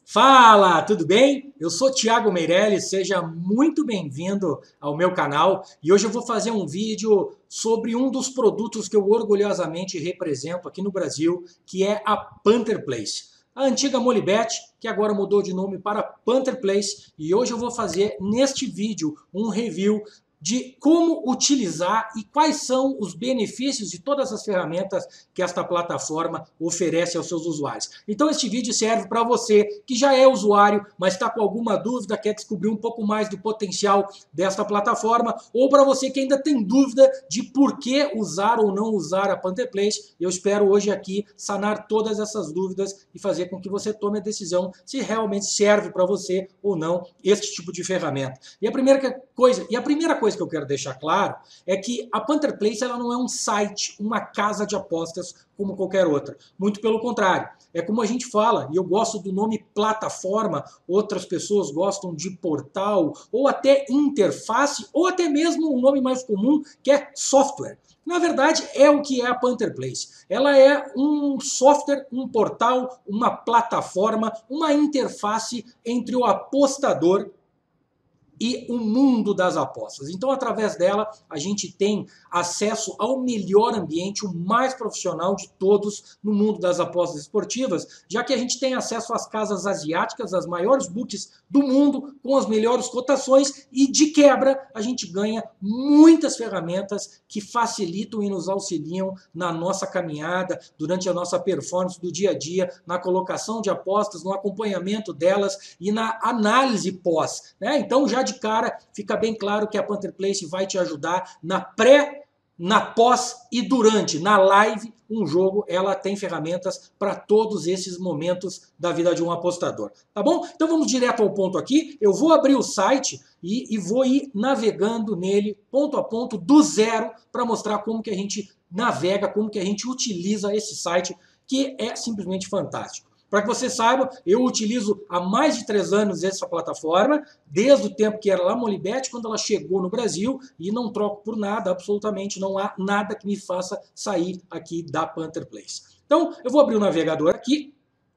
Fala, tudo bem? Eu sou Thiago Meirelles, seja muito bem-vindo ao meu canal e hoje eu vou fazer um vídeo sobre um dos produtos que eu orgulhosamente represento aqui no Brasil, que é a Panther Place. A antiga Molibet, que agora mudou de nome para Panther Place, e hoje eu vou fazer neste vídeo um review de como utilizar e quais são os benefícios de todas as ferramentas que esta plataforma oferece aos seus usuários. Então este vídeo serve para você que já é usuário, mas está com alguma dúvida, quer descobrir um pouco mais do potencial desta plataforma, ou para você que ainda tem dúvida de por que usar ou não usar a Panther Place. Eu espero hoje aqui sanar todas essas dúvidas e fazer com que você tome a decisão se realmente serve para você ou não este tipo de ferramenta. E a primeira coisa que eu quero deixar claro é que a Panther Place ela não é um site, uma casa de apostas como qualquer outra. Muito pelo contrário. É como a gente fala, e eu gosto do nome plataforma, outras pessoas gostam de portal, ou até interface, ou até mesmo um nome mais comum que é software. Na verdade, é o que é a Panther Place. Ela é um software, um portal, uma plataforma, uma interface entre o apostador e o mundo das apostas. Então, através dela, a gente tem acesso ao melhor ambiente, o mais profissional de todos no mundo das apostas esportivas, já que a gente tem acesso às casas asiáticas, às maiores books do mundo, com as melhores cotações e, de quebra, a gente ganha muitas ferramentas que facilitam e nos auxiliam na nossa caminhada, durante a nossa performance do dia a dia, na colocação de apostas, no acompanhamento delas e na análise pós, né? Então, já de cara, fica bem claro que a Panther Place vai te ajudar na pré, na pós e durante, na live, um jogo, ela tem ferramentas para todos esses momentos da vida de um apostador, tá bom? Então vamos direto ao ponto aqui, eu vou abrir o site e vou ir navegando nele ponto a ponto, do zero, para mostrar como que a gente navega, como que a gente utiliza esse site, que é simplesmente fantástico. Para que você saiba, eu utilizo há mais de 3 anos essa plataforma, desde o tempo que era lá Molibet, quando ela chegou no Brasil, e não troco por nada, absolutamente não há nada que me faça sair aqui da Panther Place. Então, eu vou abrir o navegador aqui,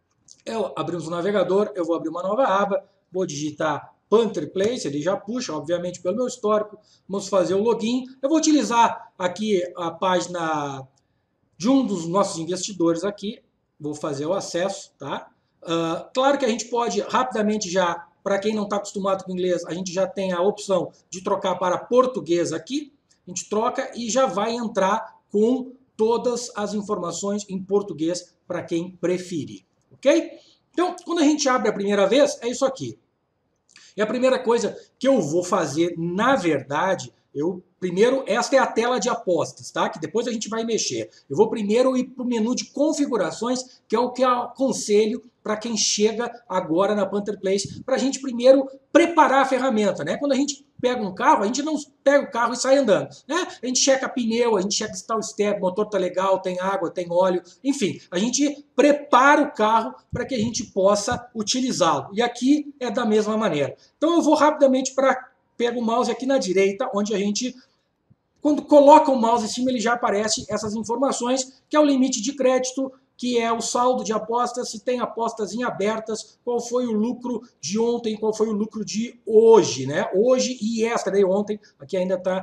abrimos o navegador, eu vou abrir uma nova aba, vou digitar Panther Place, ele já puxa, obviamente, pelo meu histórico, vamos fazer o login, eu vou utilizar aqui a página de um dos nossos investidores aqui, vou fazer o acesso, tá? Claro que a gente pode rapidamente já, para quem não está acostumado com inglês, a gente já tem a opção de trocar para português aqui, a gente troca e já vai entrar com todas as informações em português para quem preferir, ok? Então, quando a gente abre a primeira vez, é isso aqui. E a primeira coisa que eu vou fazer, na verdade, primeiro, esta é a tela de apostas, tá? Que depois a gente vai mexer. Eu vou primeiro ir para o menu de configurações, que é o que eu aconselho para quem chega agora na Panther Place, para a gente primeiro preparar a ferramenta, né? Quando a gente pega um carro, a gente não pega o carro e sai andando, né? A gente checa pneu, a gente checa se está o step, o motor tá legal, tem água, tem óleo, enfim, a gente prepara o carro para que a gente possa utilizá-lo. E aqui é da mesma maneira. Então eu vou rapidamente pego o mouse aqui na direita, onde a gente, quando coloca o mouse em cima, ele já aparece essas informações, que é o limite de crédito, que é o saldo de apostas, se tem apostas em abertas, qual foi o lucro de ontem, qual foi o lucro de hoje, né? Hoje e yesterday, ontem, aqui ainda está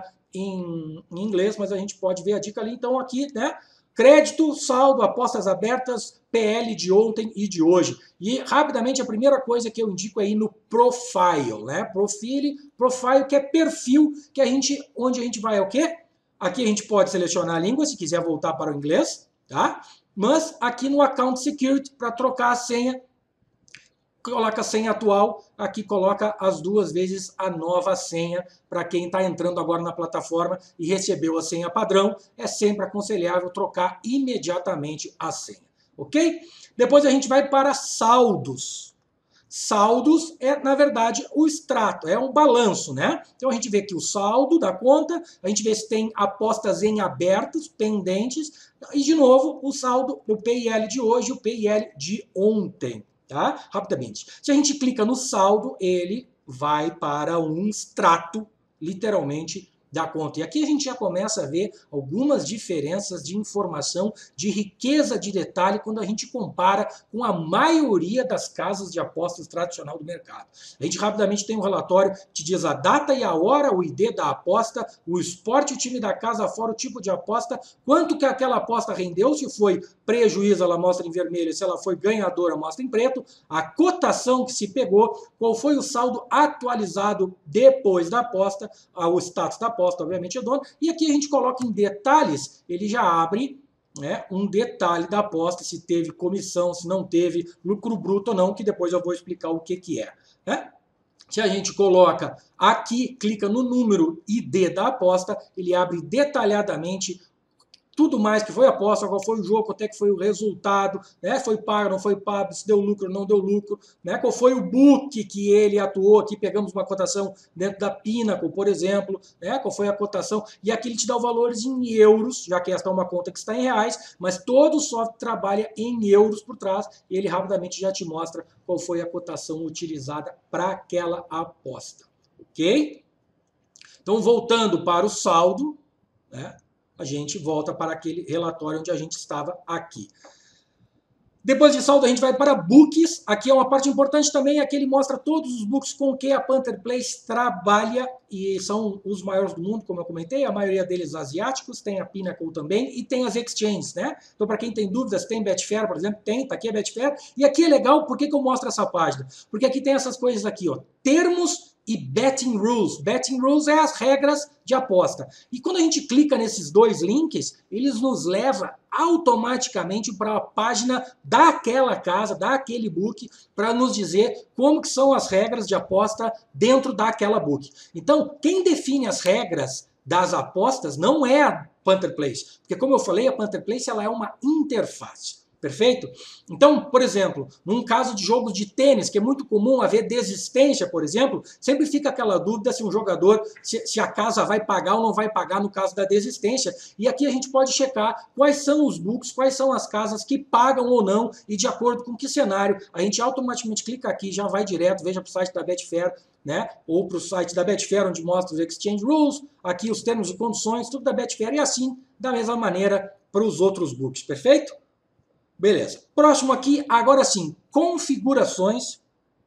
em inglês, mas a gente pode ver a dica ali. Então aqui, né? Crédito, saldo, apostas abertas, PL de ontem e de hoje. E rapidamente a primeira coisa que eu indico é ir no Profile, né? Profile que é perfil, que onde a gente vai o quê? Aqui a gente pode selecionar a língua, se quiser voltar para o inglês, tá? Mas aqui no Account Security, para trocar a senha, coloca a senha atual, aqui coloca as 2 vezes a nova senha para quem está entrando agora na plataforma e recebeu a senha padrão. É sempre aconselhável trocar imediatamente a senha, ok? Depois a gente vai para saldos. Saldos é, na verdade, o extrato, é um balanço, né? Então a gente vê aqui o saldo da conta, a gente vê se tem apostas em abertos, pendentes, e de novo o saldo, o PIL de hoje e o PIL de ontem. Tá? Rapidamente. Se a gente clica no saldo, ele vai para um extrato, literalmente, da conta. E aqui a gente já começa a ver algumas diferenças de informação, de riqueza de detalhe, quando a gente compara com a maioria das casas de apostas tradicional do mercado. A gente rapidamente tem um relatório que diz a data e a hora, o ID da aposta, o esporte, o time da casa fora, o tipo de aposta, quanto que aquela aposta rendeu, se foi prejuízo, ela mostra em vermelho, se ela foi ganhadora, mostra em preto, a cotação que se pegou, qual foi o saldo atualizado depois da aposta, o status da aposta, obviamente é dono, e aqui a gente coloca em detalhes, ele já abre, né, um detalhe da aposta, se teve comissão, se não teve, lucro bruto ou não, que depois eu vou explicar o que é. Né? Se a gente coloca aqui, clica no número ID da aposta, ele abre detalhadamente tudo mais que foi aposta, qual foi o jogo, quanto é que foi o resultado, né? Foi pago, não foi pago, se deu lucro, não deu lucro, né? Qual foi o book que ele atuou, aqui pegamos uma cotação dentro da Pinnacle, por exemplo, né? Qual foi a cotação, e aqui ele te dá os valores em euros, já que esta é uma conta que está em reais, mas todo o software trabalha em euros por trás, e ele rapidamente já te mostra qual foi a cotação utilizada para aquela aposta, ok? Então, voltando para o saldo, né? A gente volta para aquele relatório onde a gente estava aqui. Depois de saldo, a gente vai para books. Aqui é uma parte importante também, aqui ele mostra todos os books com que a Panther Place trabalha, e são os maiores do mundo, como eu comentei, a maioria deles asiáticos, tem a Pinnacle também, e tem as exchanges, né? Então, para quem tem dúvidas, tem Betfair, por exemplo, tem, tá aqui a Betfair, e aqui é legal, por que eu mostro essa página? Porque aqui tem essas coisas aqui, ó, termos e betting rules. Betting rules é as regras de aposta. E quando a gente clica nesses dois links, eles nos levam automaticamente para a página daquela casa, daquele book, para nos dizer como que são as regras de aposta dentro daquela book. Então, quem define as regras das apostas não é a Panther Place, porque como eu falei, a Panther Place ela é uma interface. Perfeito? Então, por exemplo, num caso de jogos de tênis, que é muito comum haver desistência, por exemplo, sempre fica aquela dúvida se um jogador, se a casa vai pagar ou não vai pagar no caso da desistência. E aqui a gente pode checar quais são os books, quais são as casas que pagam ou não, e de acordo com que cenário, a gente automaticamente clica aqui, já vai direto, veja para o site da Betfair, né? Ou para o site da Betfair, onde mostra os exchange rules, aqui os termos e condições, tudo da Betfair, e assim, da mesma maneira, para os outros books, perfeito? Beleza. Próximo aqui, agora sim, configurações.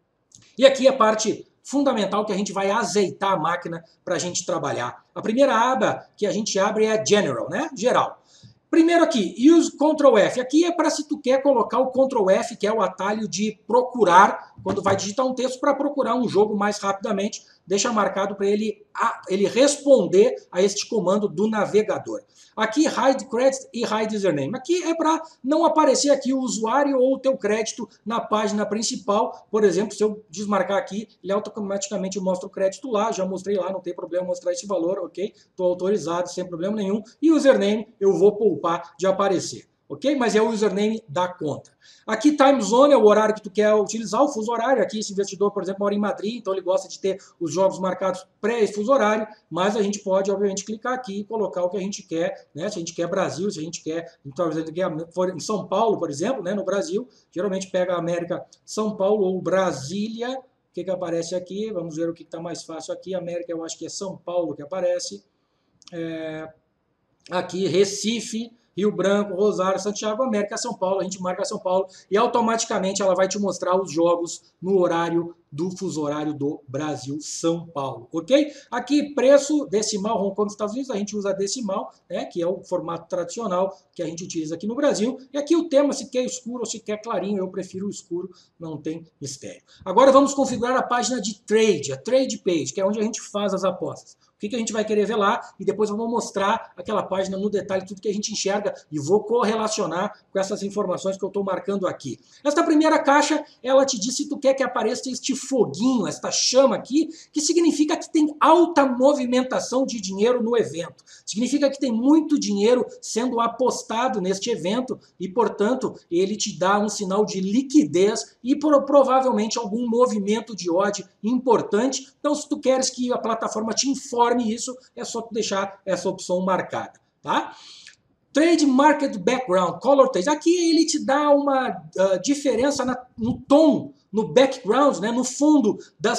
E aqui a parte fundamental que a gente vai azeitar a máquina para a gente trabalhar. A primeira aba que a gente abre é General, né? Geral. Primeiro aqui, Use Ctrl F. Aqui é para se tu quer colocar o Ctrl F, que é o atalho de procurar, quando vai digitar um texto para procurar um jogo mais rapidamente, deixa marcado para ele responder a este comando do navegador. Aqui, Hide Credit e Hide Username. Aqui é para não aparecer aqui o usuário ou o teu crédito na página principal. Por exemplo, se eu desmarcar aqui, ele automaticamente mostra o crédito lá. Já mostrei lá, não tem problema mostrar esse valor, ok? Estou autorizado, sem problema nenhum. E o username eu vou poupar de aparecer. Ok? Mas é o username da conta. Aqui, time zone é o horário que tu quer utilizar, o fuso horário. Aqui, esse investidor, por exemplo, mora em Madrid, então ele gosta de ter os jogos marcados pré-fuso horário, mas a gente pode, obviamente, clicar aqui e colocar o que a gente quer, né? Se a gente quer Brasil, se a gente quer, então, for em São Paulo, por exemplo, né? No Brasil, geralmente pega a América São Paulo ou Brasília. O que aparece aqui? Vamos ver o que está mais fácil aqui. América, eu acho que é São Paulo que aparece. Aqui, Recife, Rio Branco, Rosário, Santiago, América, São Paulo, a gente marca São Paulo e automaticamente ela vai te mostrar os jogos no horário do fuso horário do Brasil, São Paulo, ok? Aqui, preço decimal, Hong Kong, Estados Unidos, a gente usa decimal, né, que é o formato tradicional que a gente utiliza aqui no Brasil. E aqui o tema, se quer escuro ou se quer clarinho, eu prefiro o escuro, não tem mistério. Agora vamos configurar a página de trade, a trade page, que é onde a gente faz as apostas. O que a gente vai querer ver lá e depois eu vou mostrar aquela página no detalhe, tudo que a gente enxerga e vou correlacionar com essas informações que eu estou marcando aqui. Esta primeira caixa, ela te diz se tu quer que apareça este foguinho, esta chama aqui, que significa que tem alta movimentação de dinheiro no evento. Significa que tem muito dinheiro sendo apostado neste evento e, portanto, ele te dá um sinal de liquidez e provavelmente algum movimento de odd importante. Então, se tu queres que a plataforma te informe isso, é só tu deixar essa opção marcada, tá? Trade Market Background, Color Trade. Aqui ele te dá uma diferença no tom no background, né, no fundo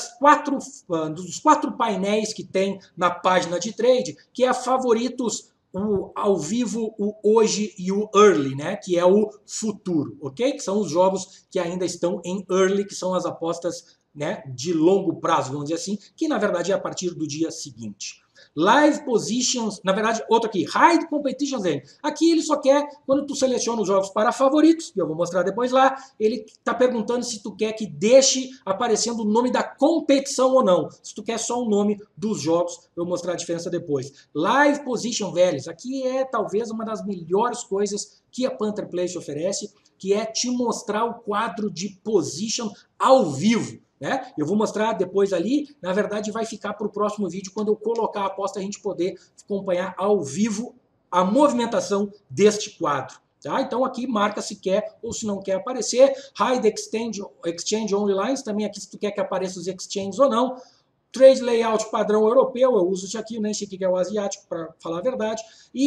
dos 4 painéis que tem na página de trade, que é favoritos, o ao vivo, o hoje e o early, né, que é o futuro, ok? Que são os jogos que ainda estão em early, que são as apostas, né, de longo prazo, vamos dizer assim, que na verdade é a partir do dia seguinte. Live Positions, na verdade, outro aqui, Hide Competitions End. Aqui ele só quer, quando tu seleciona os jogos para favoritos, que eu vou mostrar depois lá, ele está perguntando se tu quer que deixe aparecendo o nome da competição ou não. Se tu quer só o nome dos jogos, eu vou mostrar a diferença depois. Live Position Values, aqui é talvez uma das melhores coisas que a Panther Place oferece, que é te mostrar o quadro de position ao vivo. Né? Eu vou mostrar depois ali, na verdade vai ficar para o próximo vídeo, quando eu colocar a aposta, a gente poder acompanhar ao vivo a movimentação deste quadro. Tá? Então aqui marca se quer ou se não quer aparecer. Hide Exchange Only Lines, também aqui se tu quer que apareça os exchanges ou não. Trade Layout padrão europeu, eu uso isso aqui, eu nem sei o que é o asiático, para falar a verdade.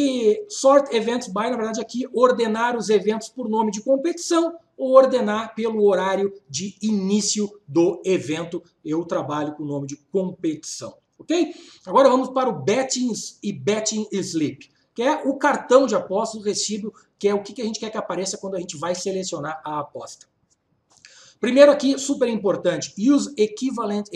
E Sort Events By, na verdade aqui, ordenar os eventos por nome de competição ou ordenar pelo horário de início do evento. Eu trabalho com o nome de competição, ok? Agora vamos para o Betting e Betting Slip, que é o cartão de aposta, o recibo, que é o que a gente quer que apareça quando a gente vai selecionar a aposta. Primeiro aqui, super importante, use equivalent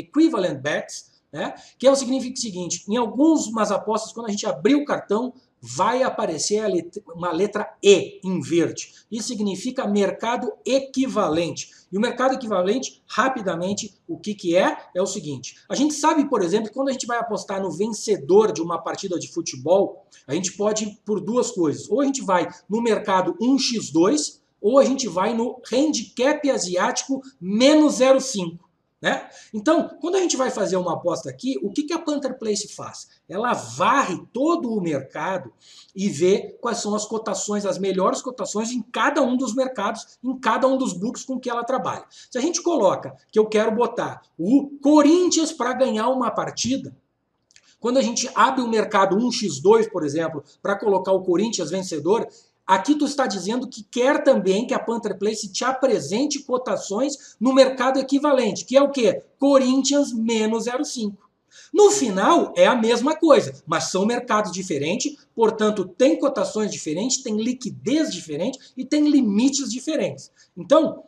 bets, né? Que é o seguinte, em algumas apostas, quando a gente abrir o cartão, vai aparecer uma letra E em verde. Isso significa mercado equivalente. E o mercado equivalente, rapidamente, o que é? É o seguinte, a gente sabe, por exemplo, que quando a gente vai apostar no vencedor de uma partida de futebol, a gente pode ir por duas coisas. Ou a gente vai no mercado 1x2, ou a gente vai no handicap asiático menos 0,5. Né? Então, quando a gente vai fazer uma aposta aqui, o que a Panther Place faz? Ela varre todo o mercado e vê quais são as cotações, as melhores cotações em cada um dos mercados, em cada um dos books com que ela trabalha. Se a gente coloca que eu quero botar o Corinthians para ganhar uma partida, quando a gente abre o mercado 1x2, por exemplo, para colocar o Corinthians vencedor, aqui tu está dizendo que quer também que a Panther Place te apresente cotações no mercado equivalente, que é o quê? Corinthians menos 0,5. No final é a mesma coisa, mas são mercados diferentes, portanto tem cotações diferentes, tem liquidez diferente e tem limites diferentes. Então,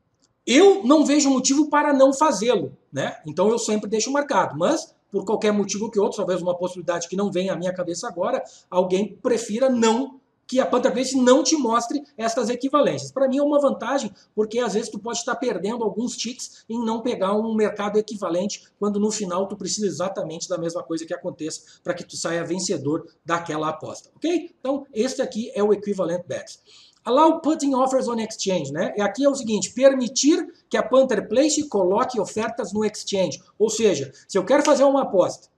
eu não vejo motivo para não fazê-lo, né? Então eu sempre deixo marcado, mas por qualquer motivo que outro, talvez uma possibilidade que não vem à minha cabeça agora, alguém prefira não, que a Panther Place não te mostre estas equivalências. Para mim é uma vantagem, porque às vezes tu pode estar perdendo alguns ticks em não pegar um mercado equivalente, quando no final tu precisa exatamente da mesma coisa que aconteça para que tu saia vencedor daquela aposta, ok? Então, este aqui é o Equivalent Bets. Allow putting offers on exchange, né? E aqui é o seguinte, permitir que a Panther Place coloque ofertas no exchange. Ou seja, se eu quero fazer uma aposta,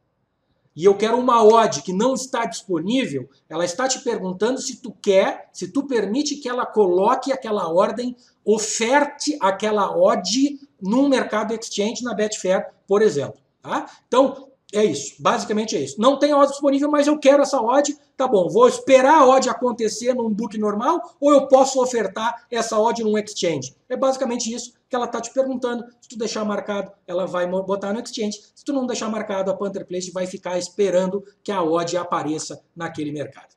e eu quero uma odd que não está disponível, ela está te perguntando se tu quer, se tu permite que ela coloque aquela ordem, oferte aquela odd num mercado exchange, na Betfair, por exemplo. Tá? Então, é isso. Basicamente é isso. Não tem odd disponível, mas eu quero essa odd. Tá bom, vou esperar a odd acontecer num book normal ou eu posso ofertar essa odd num exchange? É basicamente isso que ela está te perguntando. Se tu deixar marcado, ela vai botar no exchange. Se tu não deixar marcado, a Panther Place vai ficar esperando que a odd apareça naquele mercado.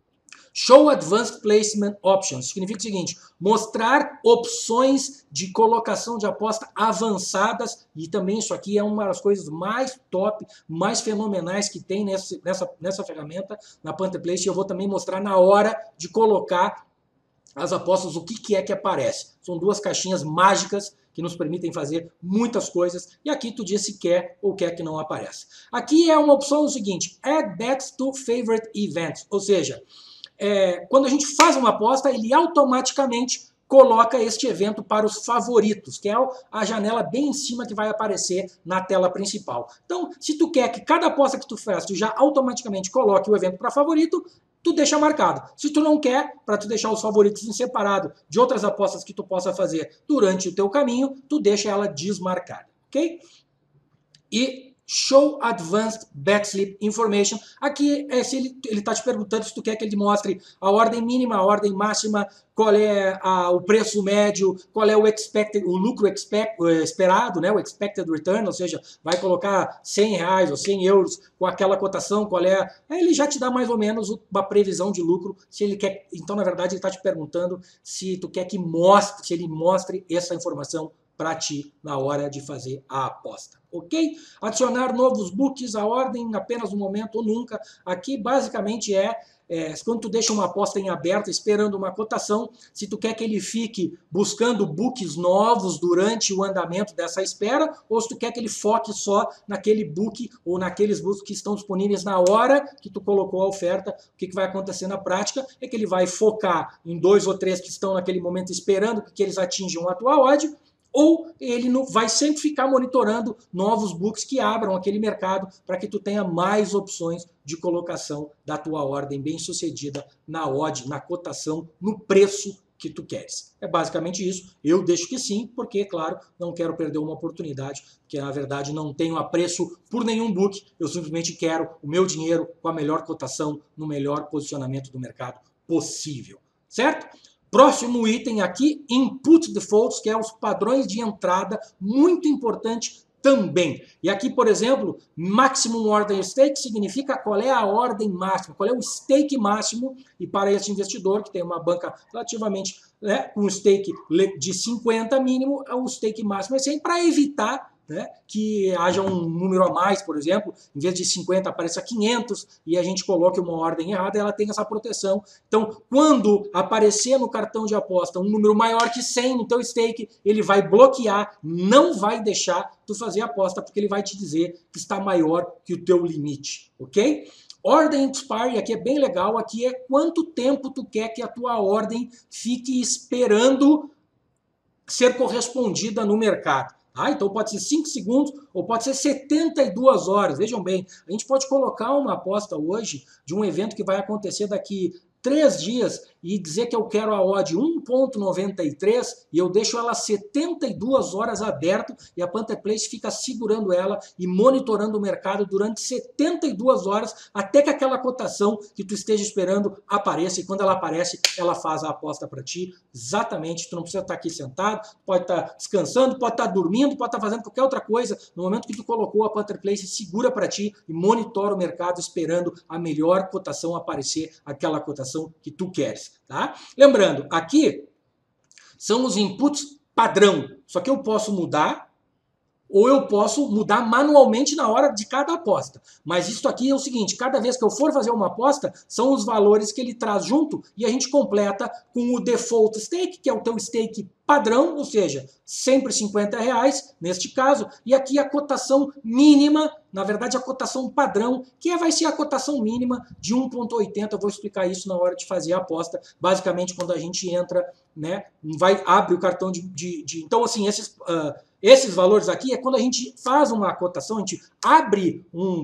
Show Advanced Placement Options significa o seguinte, mostrar opções de colocação de aposta avançadas, e também isso aqui é uma das coisas mais top, mais fenomenais que tem nessa ferramenta, na Panther Place, e eu vou também mostrar na hora de colocar as apostas, o que é que aparece. São duas caixinhas mágicas que nos permitem fazer muitas coisas, e aqui tu diz se quer ou quer que não apareça. Aqui é uma opção o seguinte, Add Bets to Favorite Events, ou seja, quando a gente faz uma aposta, ele automaticamente coloca este evento para os favoritos, que é a janela bem em cima que vai aparecer na tela principal. Então, se tu quer que cada aposta que tu faz, tu já automaticamente coloque o evento para favorito, tu deixa marcado. Se tu não quer, para tu deixar os favoritos em separado de outras apostas que tu possa fazer durante o teu caminho, tu deixa ela desmarcada, ok? E Show Advanced Backslip Information. Aqui é se ele está te perguntando se tu quer que ele mostre a ordem mínima, a ordem máxima, qual é o preço médio, qual é o lucro esperado, né, o expected return, ou seja, vai colocar R$100 ou 100 euros com aquela cotação, qual é. Aí ele já te dá mais ou menos uma previsão de lucro, se ele quer. Então, na verdade, ele está te perguntando se tu quer que mostre, se ele mostre essa informação para ti na hora de fazer a aposta, ok? Adicionar novos books, a ordem apenas no momento ou nunca. Aqui basicamente quando tu deixa uma aposta em aberto esperando uma cotação, se tu quer que ele fique buscando books novos durante o andamento dessa espera, ou se tu quer que ele foque só naquele book ou naqueles books que estão disponíveis na hora que tu colocou a oferta. O que vai acontecer na prática é que ele vai focar em 2 ou 3 que estão naquele momento esperando que eles atinjam a tua odd, ou ele vai sempre ficar monitorando novos books que abram aquele mercado para que tu tenha mais opções de colocação da tua ordem bem sucedida na odd, na cotação, no preço que tu queres. É basicamente isso. Eu deixo que sim, porque, claro, não quero perder uma oportunidade, porque na verdade não tenho apreço por nenhum book, eu simplesmente quero o meu dinheiro com a melhor cotação, no melhor posicionamento do mercado possível, certo? Próximo item aqui, Input Defaults, que é os padrões de entrada, muito importante também. E aqui, por exemplo, Maximum Order Stake significa qual é a ordem máxima, qual é o stake máximo, e para esse investidor que tem uma banca relativamente, né, com stake de 50 mínimo, o stake máximo é 100, para evitar, né, que haja um número a mais, por exemplo, em vez de 50 apareça 500 e a gente coloque uma ordem errada, ela tem essa proteção. Então, quando aparecer no cartão de aposta um número maior que 100 no teu stake, ele vai bloquear, não vai deixar tu fazer a aposta, porque ele vai te dizer que está maior que o teu limite, ok? Ordem expiry, aqui é bem legal, aqui é quanto tempo tu quer que a tua ordem fique esperando ser correspondida no mercado. Então pode ser 5 segundos ou pode ser 72 horas. Vejam bem, a gente pode colocar uma aposta hoje de um evento que vai acontecer daqui 3 dias e dizer que eu quero a odd 1.93 e eu deixo ela 72 horas aberta e a Panther Place fica segurando ela e monitorando o mercado durante 72 horas até que aquela cotação que tu esteja esperando apareça, e quando ela aparece, ela faz a aposta para ti. Exatamente, tu não precisa estar aqui sentado, pode estar descansando, pode estar dormindo, pode estar fazendo qualquer outra coisa. No momento que tu colocou a Panther Place, segura para ti e monitora o mercado esperando a melhor cotação aparecer, aquela cotação que tu queres. Tá? Lembrando, aqui são os inputs padrão, só que eu posso mudar ou eu posso mudar manualmente na hora de cada aposta. Mas isso aqui é o seguinte, cada vez que eu for fazer uma aposta, são os valores que ele traz junto e a gente completa com o default stake, que é o teu stake padrão, ou seja, sempre R$50 neste caso, e aqui a cotação mínima, na verdade a cotação padrão, que vai ser a cotação mínima de 1.80, eu vou explicar isso na hora de fazer a aposta, basicamente quando a gente entra, né, abre o cartão então assim, esses valores aqui é quando a gente faz uma cotação, a gente abre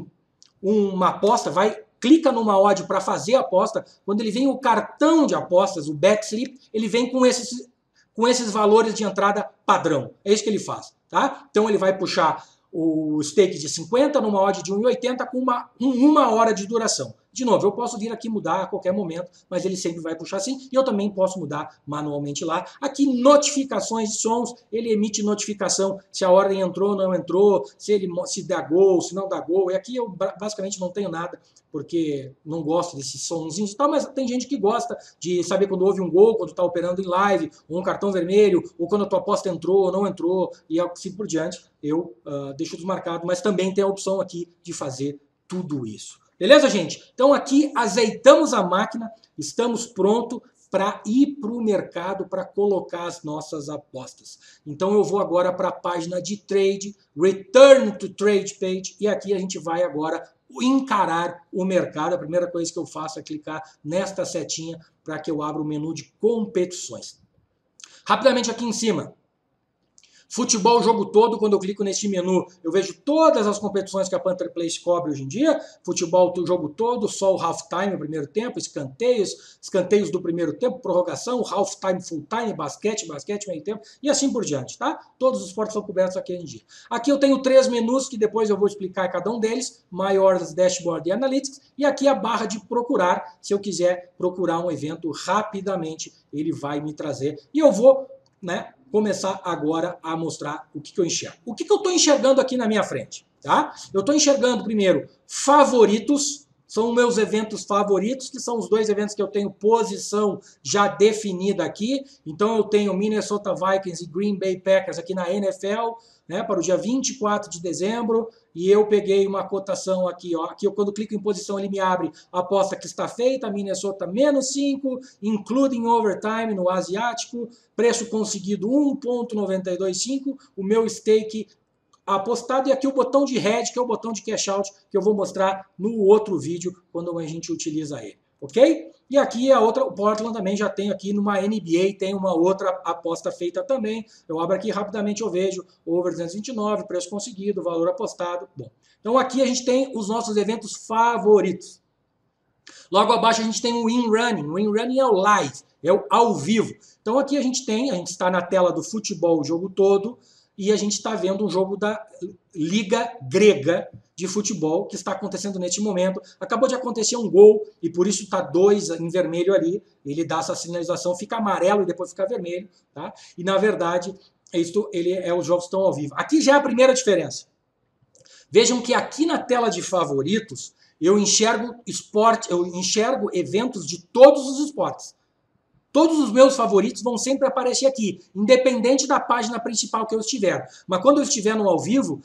uma aposta, clica numa odd para fazer a aposta, quando ele vem o cartão de apostas, o backslip, ele vem com esses valores de entrada padrão. É isso que ele faz, tá? Então ele vai puxar o stake de 50 numa odd de 1,80 com uma hora de duração. De novo, eu posso vir aqui mudar a qualquer momento, mas ele sempre vai puxar assim, e eu também posso mudar manualmente lá. Aqui, notificações de sons, ele emite notificação se a ordem entrou ou não entrou, se dá gol, se não dá gol. E aqui eu basicamente não tenho nada, porque não gosto desses sonzinhos e tal, mas tem gente que gosta de saber quando houve um gol, quando está operando em live, ou um cartão vermelho, ou quando a tua aposta entrou ou não entrou, e assim por diante. Eu deixo desmarcado, mas também tem a opção aqui de fazer tudo isso. Beleza, gente? Então aqui azeitamos a máquina, estamos prontos para ir para o mercado para colocar as nossas apostas. Então eu vou agora para a página de trade, Return to Trade Page, e aqui a gente vai agora encarar o mercado. A primeira coisa que eu faço é clicar nesta setinha para que eu abra o menu de competições. Rapidamente aqui em cima, Futebol o jogo todo, quando eu clico nesse menu, eu vejo todas as competições que a Panther Place cobre hoje em dia. Futebol o jogo todo, só o halftime, o primeiro tempo, escanteios do primeiro tempo, prorrogação, halftime, full time, basquete, meio tempo e assim por diante, tá? Todos os esportes são cobertos aqui hoje em dia. Aqui eu tenho 3 menus que depois eu vou explicar cada um deles, Maiores, Dashboard e Analytics, e aqui a barra de procurar, se eu quiser procurar um evento rapidamente, ele vai me trazer e eu vou, né, começar agora a mostrar o que eu enxergo. O que eu estou enxergando aqui na minha frente? Tá? Eu estou enxergando primeiro favoritos, são meus eventos favoritos, que são os 2 eventos que eu tenho posição já definida aqui. Então eu tenho Minnesota Vikings e Green Bay Packers aqui na NFL, né, para o dia 24 de dezembro, e eu peguei uma cotação aqui, ó. Aqui eu, quando clico em posição, ele me abre a aposta que está feita, Minnesota -5, including overtime no asiático, preço conseguido 1,925, o meu stake apostado, e aqui o botão de hedge, que é o botão de cash out, que eu vou mostrar no outro vídeo, quando a gente utiliza ele, ok? E aqui a outra, o Portland também já tem aqui numa NBA, tem uma outra aposta feita também. Eu abro aqui rapidamente, eu vejo over 229, preço conseguido, valor apostado. Bom, então aqui a gente tem os nossos eventos favoritos. Logo abaixo a gente tem o In Running. O In Running é o live, é o ao vivo. Então aqui a gente está na tela do futebol o jogo todo, e a gente está vendo um jogo da Liga Grega de futebol que está acontecendo neste momento. Acabou de acontecer um gol e por isso está 2 em vermelho ali. Ele dá essa sinalização, fica amarelo e depois fica vermelho, tá? E na verdade, os jogos estão ao vivo. Aqui já é a primeira diferença. Vejam que aqui na tela de favoritos eu enxergo eventos de todos os esportes. Todos os meus favoritos vão sempre aparecer aqui, independente da página principal que eu estiver. Mas quando eu estiver no ao vivo,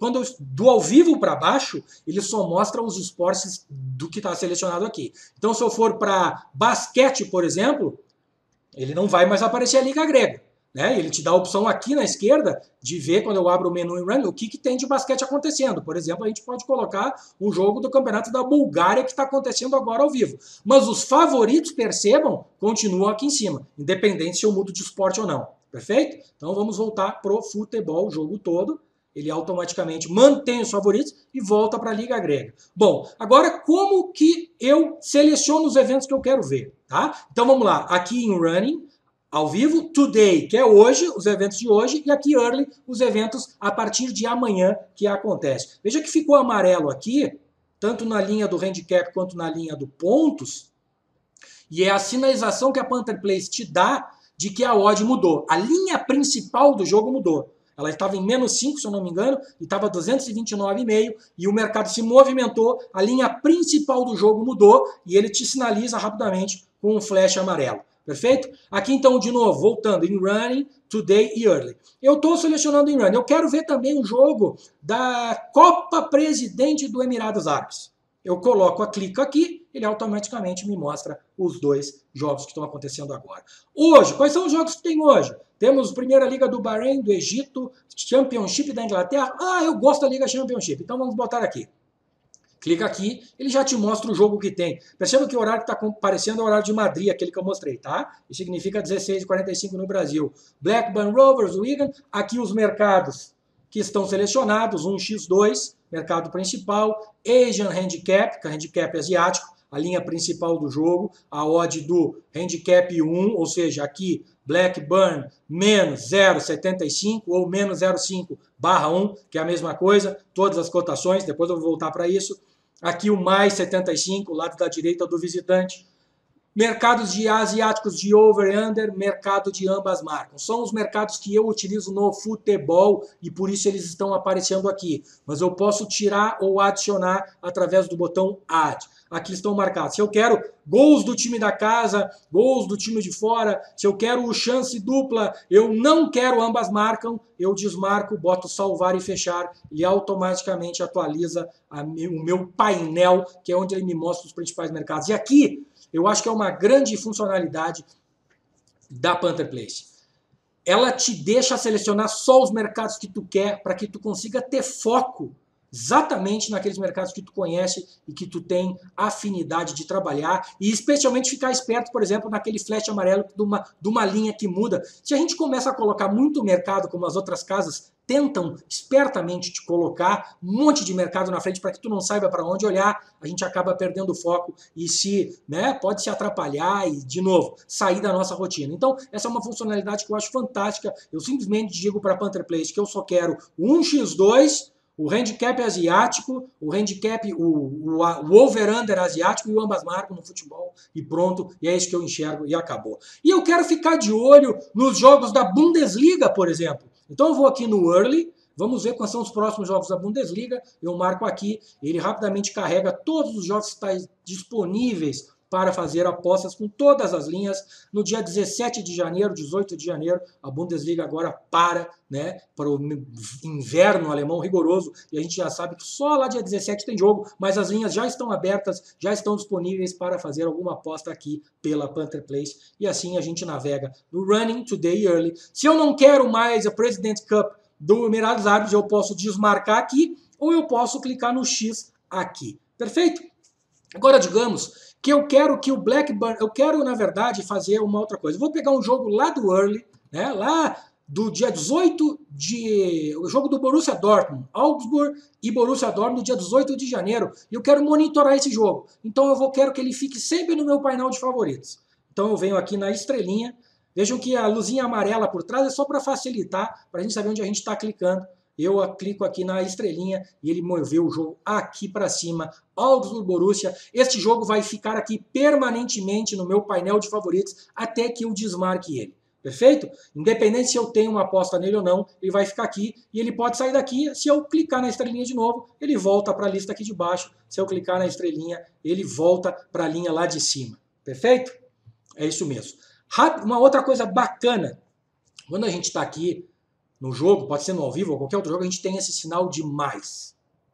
do ao vivo para baixo, ele só mostra os esportes do que está selecionado aqui. Então, se eu for para basquete, por exemplo, ele não vai mais aparecer a Liga Grega. Né? Ele te dá a opção aqui na esquerda de ver, quando eu abro o menu em Run, o que tem de basquete acontecendo. Por exemplo, a gente pode colocar um jogo do Campeonato da Bulgária que está acontecendo agora ao vivo. Mas os favoritos, percebam, continuam aqui em cima, independente se eu mudo de esporte ou não. Perfeito? Então vamos voltar pro futebol, o jogo todo. Ele automaticamente mantém os favoritos e volta para a Liga Grega. Bom, agora como que eu seleciono os eventos que eu quero ver? Tá? Então vamos lá, aqui em Running, ao vivo, Today, que é hoje, os eventos de hoje, e aqui Early, os eventos a partir de amanhã que acontece. Veja que ficou amarelo aqui, tanto na linha do handicap quanto na linha do pontos, e é a sinalização que a Panther Place te dá de que a odd mudou. A linha principal do jogo mudou. Ela estava em -5, se eu não me engano, e estava 229,5, e o mercado se movimentou, a linha principal do jogo mudou, e ele te sinaliza rapidamente com um flash amarelo. Perfeito? Aqui então, de novo, voltando em Running, Today e Early. Eu estou selecionando em Running. Eu quero ver também o jogo da Copa Presidente do Emirados Árabes. Eu clico aqui, ele automaticamente me mostra os 2 jogos que estão acontecendo agora. Hoje, quais são os jogos que tem hoje? Temos Primeira Liga do Bahrein, do Egito, Championship da Inglaterra. Ah, eu gosto da Liga Championship, então vamos botar aqui. Clica aqui, ele já te mostra o jogo que tem. Perceba que o horário que está aparecendo é o horário de Madrid, aquele que eu mostrei, tá? Isso significa 16h45 no Brasil. Blackburn Rovers, Wigan, aqui os mercados que estão selecionados, 1x2, mercado principal, Asian Handicap, que é handicap asiático, a linha principal do jogo, a odd do handicap 1, ou seja, aqui Blackburn menos 0,75 ou menos 0,5/1, que é a mesma coisa, todas as cotações, depois eu vou voltar para isso. Aqui o mais 75, lado da direita do visitante. Mercados de asiáticos de over e under, mercado de ambas marcas. São os mercados que eu utilizo no futebol e por isso eles estão aparecendo aqui. Mas eu posso tirar ou adicionar através do botão Add. Aqui estão marcados. Se eu quero gols do time da casa, gols do time de fora, se eu quero chance dupla, eu não quero ambas marcam, eu desmarco, boto salvar e fechar e automaticamente atualiza o meu painel, que é onde ele me mostra os principais mercados. E aqui eu acho que é uma grande funcionalidade da Panther Place. Ela te deixa selecionar só os mercados que tu quer para que tu consiga ter foco exatamente naqueles mercados que tu conhece e que tu tem afinidade de trabalhar, e especialmente ficar esperto, por exemplo, naquele flash amarelo de uma linha que muda. Se a gente começa a colocar muito mercado, como as outras casas tentam espertamente te colocar um monte de mercado na frente para que tu não saiba para onde olhar, a gente acaba perdendo o foco e pode se atrapalhar e, de novo, sair da nossa rotina. Então, essa é uma funcionalidade que eu acho fantástica. Eu simplesmente digo para a Panther Place que eu só quero o 1x2, o handicap asiático, o handicap, o over-under asiático e o ambas marcam no futebol e pronto, e é isso que eu enxergo e acabou. E eu quero ficar de olho nos jogos da Bundesliga, por exemplo. Então eu vou aqui no Early, vamos ver quais são os próximos jogos da Bundesliga, eu marco aqui, ele rapidamente carrega todos os jogos que estão disponíveis para fazer apostas com todas as linhas. No dia 17 de janeiro, 18 de janeiro, a Bundesliga agora para o inverno alemão rigoroso, e a gente já sabe que só lá dia 17 tem jogo, mas as linhas já estão abertas, já estão disponíveis para fazer alguma aposta aqui pela Panther Place, e assim a gente navega no Running Today Early. Se eu não quero mais a President's Cup do Emirados Árabes, eu posso desmarcar aqui, ou eu posso clicar no X aqui. Perfeito? Agora, digamos que eu quero que o Blackburn, eu quero, na verdade, fazer uma outra coisa. Eu vou pegar um jogo lá do Early, lá do dia 18 o jogo do Borussia Dortmund, Augsburg e Borussia Dortmund, no dia 18 de janeiro, e eu quero monitorar esse jogo. Então quero que ele fique sempre no meu painel de favoritos. Então eu venho aqui na estrelinha, vejam que a luzinha amarela por trás é só para facilitar, para a gente saber onde a gente está clicando. Eu clico aqui na estrelinha e ele moveu o jogo aqui para cima, Augsburg Borussia. Este jogo vai ficar aqui permanentemente no meu painel de favoritos até que eu desmarque ele. Perfeito? Independente se eu tenho uma aposta nele ou não, ele vai ficar aqui e ele pode sair daqui. Se eu clicar na estrelinha de novo, ele volta para a lista aqui de baixo. Se eu clicar na estrelinha, ele volta para a linha lá de cima. Perfeito? É isso mesmo. Uma outra coisa bacana, quando a gente está aqui no jogo, pode ser no ao vivo ou qualquer outro jogo, a gente tem esse sinal de mais.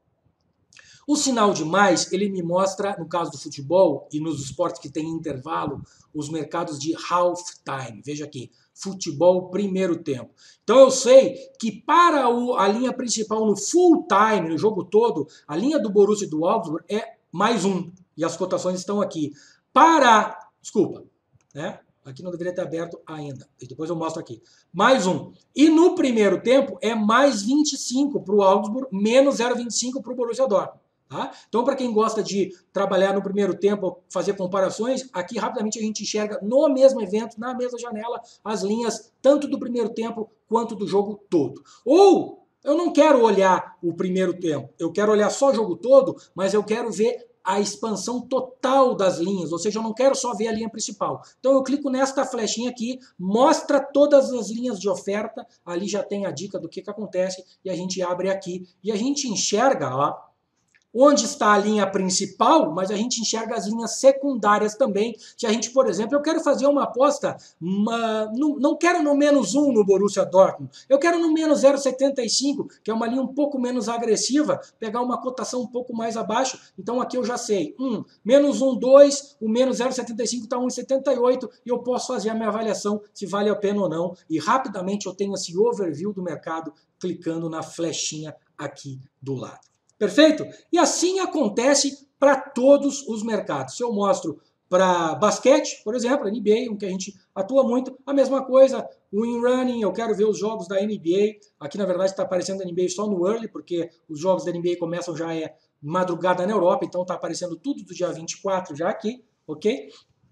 O sinal de mais, ele me mostra, no caso do futebol e nos esportes que tem intervalo, os mercados de half time. Veja aqui, futebol primeiro tempo. Então eu sei que para a linha principal no full time, no jogo todo, a linha do Borussia e do Augsburg é mais 1. E as cotações estão aqui. Desculpa, aqui não deveria ter aberto ainda. Depois eu mostro aqui. Mais 1. E no primeiro tempo é mais 25 para o Augsburg, menos 0,25 para o Borussia Dortmund. Tá? Então, para quem gosta de trabalhar no primeiro tempo, fazer comparações, aqui rapidamente a gente enxerga no mesmo evento, na mesma janela, as linhas tanto do primeiro tempo quanto do jogo todo. Ou eu não quero olhar o primeiro tempo, eu quero olhar só o jogo todo, mas eu quero ver a expansão total das linhas, ou seja, eu não quero só ver a linha principal. Então eu clico nesta flechinha aqui, mostra todas as linhas de oferta, ali já tem a dica do que acontece, e a gente abre aqui, e a gente enxerga, onde está a linha principal, mas a gente enxerga as linhas secundárias também. Se a gente, por exemplo, eu quero fazer uma aposta, não quero no menos 1 no Borussia Dortmund, eu quero no menos 0,75, que é uma linha um pouco menos agressiva, pegar uma cotação um pouco mais abaixo, então aqui eu já sei, menos 1, 2, o menos 0,75 está 1,78, e eu posso fazer a minha avaliação se vale a pena ou não, e rapidamente eu tenho esse overview do mercado, clicando na flechinha aqui do lado. Perfeito? E assim acontece para todos os mercados. Se eu mostro para basquete, por exemplo, NBA, um que a gente atua muito, a mesma coisa, o in-running, eu quero ver os jogos da NBA, aqui na verdade está aparecendo a NBA só no early, porque os jogos da NBA começam já madrugada na Europa, então está aparecendo tudo do dia 24 já aqui, ok?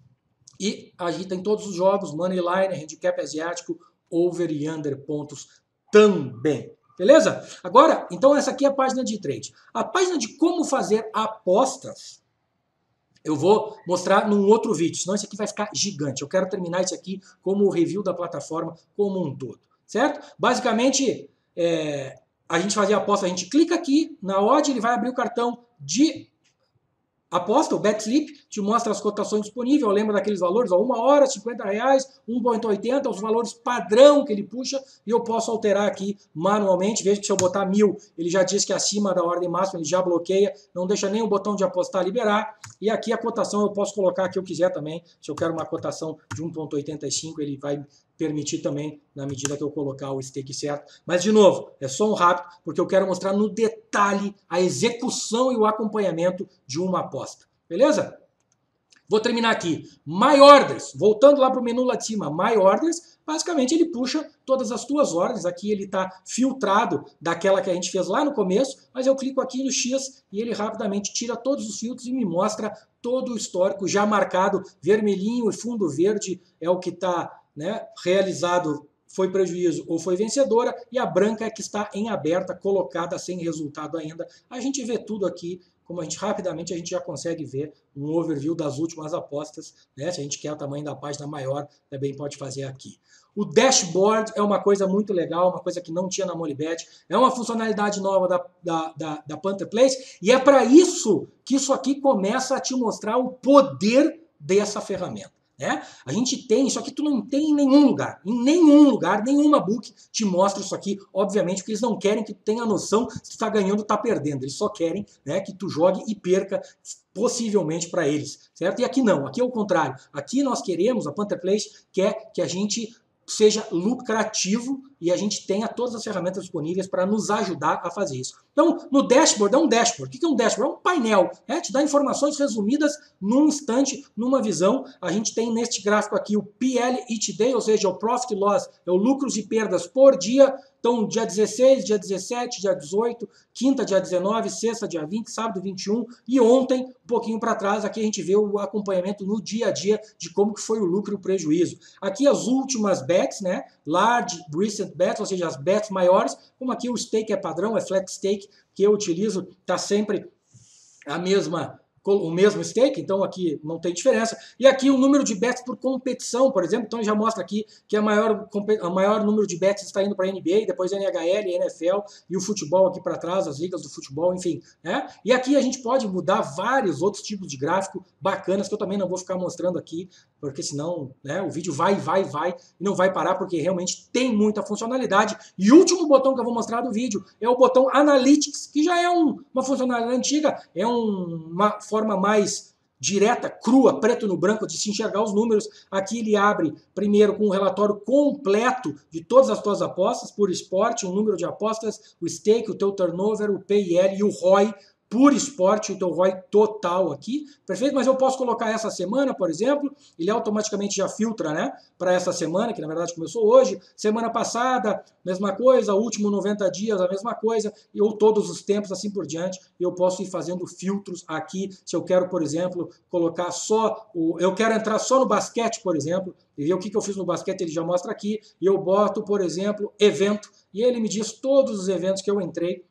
E a gente tem todos os jogos, Moneyline, Handicap Asiático, Over e Under pontos também. Beleza? Agora, então essa aqui é a página de trade. A página de como fazer apostas, eu vou mostrar num outro vídeo, senão esse aqui vai ficar gigante. Eu quero terminar isso aqui como o review da plataforma como um todo, certo? Basicamente, a gente fazia a aposta, a gente clica aqui, na odd ele vai abrir o cartão de aposta, o BetSlip, te mostra as cotações disponíveis, lembra daqueles valores, 1 hora, R$50, 1,80, os valores padrão que ele puxa, e eu posso alterar aqui manualmente. Veja que se eu botar 1.000, ele já diz que acima da ordem máxima, ele já bloqueia, não deixa nem o botão de apostar liberar, e aqui a cotação eu posso colocar a que eu quiser também. Se eu quero uma cotação de 1,85, ele vai permitir também, na medida que eu colocar o stake certo. Mas, de novo, é só um rápido, porque eu quero mostrar no detalhe a execução e o acompanhamento de uma aposta. Beleza? Vou terminar aqui. My Orders. Voltando lá para o menu lá de cima. My Orders. Basicamente, ele puxa todas as tuas ordens. Aqui ele está filtrado daquela que a gente fez lá no começo, mas eu clico aqui no X e ele rapidamente tira todos os filtros e me mostra todo o histórico já marcado. Vermelhinho e fundo verde é o que está, né, realizado, foi prejuízo ou foi vencedora, e a branca é que está em aberta, colocada sem resultado ainda. A gente vê tudo aqui, como a gente rapidamente a gente já consegue ver um overview das últimas apostas, né? Se a gente quer o tamanho da página maior, também pode fazer aqui. O dashboard é uma coisa muito legal, uma coisa que não tinha na Molibet, é uma funcionalidade nova da Panther Place, e é para isso que isso aqui começa a te mostrar o poder dessa ferramenta. A gente tem, isso aqui tu não tem em nenhum lugar, nenhuma book te mostra isso aqui, obviamente, porque eles não querem que tu tenha noção se tu tá ganhando ou tá perdendo, eles só querem, né, que tu jogue e perca possivelmente para eles, certo? E aqui não, aqui é o contrário, aqui nós queremos, a Panther Place quer que a gente seja lucrativo e a gente tenha todas as ferramentas disponíveis para nos ajudar a fazer isso. Então, no dashboard, é um dashboard. O que é um dashboard? É um painel, te dá informações resumidas num instante, numa visão. A gente tem neste gráfico aqui o PL each day, ou seja, o Profit Loss, é o lucros e perdas por dia. Então, dia 16, dia 17, dia 18, quinta, dia 19, sexta, dia 20, sábado, 21, e ontem, um pouquinho para trás, aqui a gente vê o acompanhamento no dia a dia de como que foi o lucro e o prejuízo. Aqui as últimas bets, né? Large, recent bets, ou seja, as bets maiores, como aqui o stake é padrão, é flat stake, que eu utilizo, está sempre o mesmo stake, então aqui não tem diferença. E aqui o número de bets por competição, por exemplo, então já mostra aqui que o maior número de bets está indo para a NBA, depois NHL, NFL e o futebol aqui para trás, as ligas do futebol, enfim. E aqui a gente pode mudar vários outros tipos de gráfico bacanas, que eu também não vou ficar mostrando aqui, porque senão, né, o vídeo vai e não vai parar, porque realmente tem muita funcionalidade. E o último botão que eu vou mostrar do vídeo é o botão Analytics, que já é uma funcionalidade antiga, é uma forma mais direta, crua, preto no branco, de se enxergar os números. Aqui ele abre primeiro com um relatório completo de todas as tuas apostas por esporte, o número de apostas, o stake, o teu turnover, o PIL e o ROI por esporte, o teu ROI total aqui, perfeito? Mas eu posso colocar essa semana, por exemplo, ele automaticamente já filtra, né, para essa semana, que na verdade começou hoje, semana passada, mesma coisa, último 90 dias, a mesma coisa, ou todos os tempos, assim por diante, eu posso ir fazendo filtros aqui, se eu quero, por exemplo, colocar eu quero entrar só no basquete, por exemplo, e ver o que eu fiz no basquete, ele já mostra aqui, e eu boto, por exemplo, evento, e ele me diz todos os eventos que eu entrei,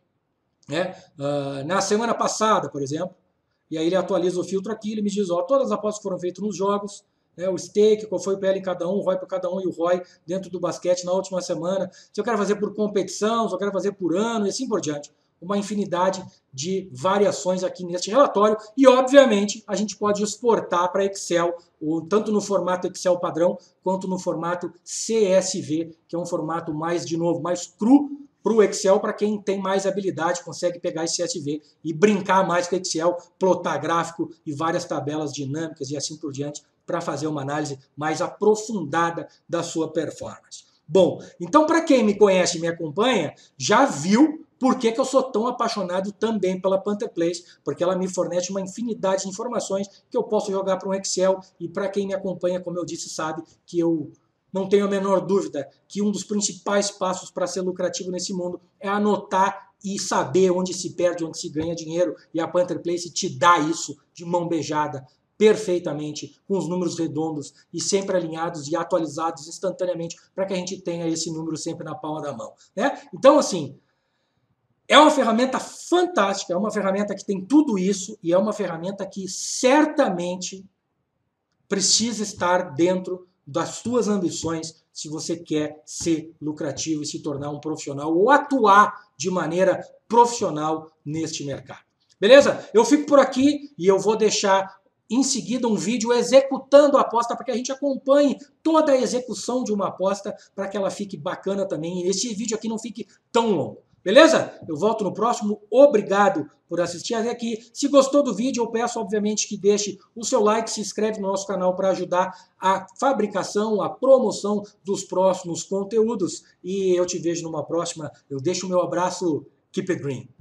na semana passada, por exemplo, e aí ele atualiza o filtro aqui, ele me diz, todas as apostas foram feitas nos jogos, o stake, qual foi o PL em cada um, o ROI para cada um e o ROI dentro do basquete na última semana, se eu quero fazer por competição, se eu quero fazer por ano e assim por diante. Uma infinidade de variações aqui neste relatório e, obviamente, a gente pode exportar para Excel, tanto no formato Excel padrão, quanto no formato CSV, que é um formato mais, de novo, mais cru, para o Excel, para quem tem mais habilidade, consegue pegar esse CSV e brincar mais com o Excel, plotar gráfico e várias tabelas dinâmicas e assim por diante, para fazer uma análise mais aprofundada da sua performance. Bom, então para quem me conhece e me acompanha, já viu por que eu sou tão apaixonado também pela Panther Place, porque ela me fornece uma infinidade de informações que eu posso jogar para um Excel, e para quem me acompanha, como eu disse, sabe que eu não tenho a menor dúvida que um dos principais passos para ser lucrativo nesse mundo é anotar e saber onde se perde, onde se ganha dinheiro. E a Panther Place te dá isso de mão beijada, perfeitamente, com os números redondos e sempre alinhados e atualizados instantaneamente, para que a gente tenha esse número sempre na palma da mão. Então, assim, é uma ferramenta fantástica, é uma ferramenta que tem tudo isso e é uma ferramenta que certamente precisa estar dentro das suas ambições se você quer ser lucrativo e se tornar um profissional ou atuar de maneira profissional neste mercado. Beleza? Eu fico por aqui e eu vou deixar em seguida um vídeo executando a aposta para que a gente acompanhe toda a execução de uma aposta para que ela fique bacana também e esse vídeo aqui não fique tão longo. Beleza? Eu volto no próximo. Obrigado por assistir até aqui. Se gostou do vídeo, eu peço, obviamente, que deixe o seu like, se inscreve no nosso canal para ajudar a fabricação, a promoção dos próximos conteúdos. E eu te vejo numa próxima. Eu deixo o meu abraço. Keep it green.